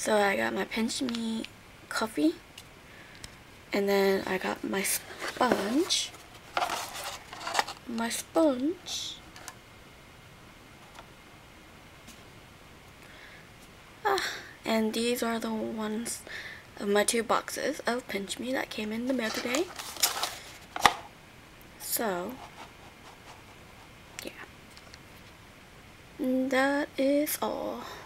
So I got my Pinchme coffee, and then I got my sponge. And these are the ones of my 2 boxes of Pinchme that came in the mail today. So, yeah. And that is all.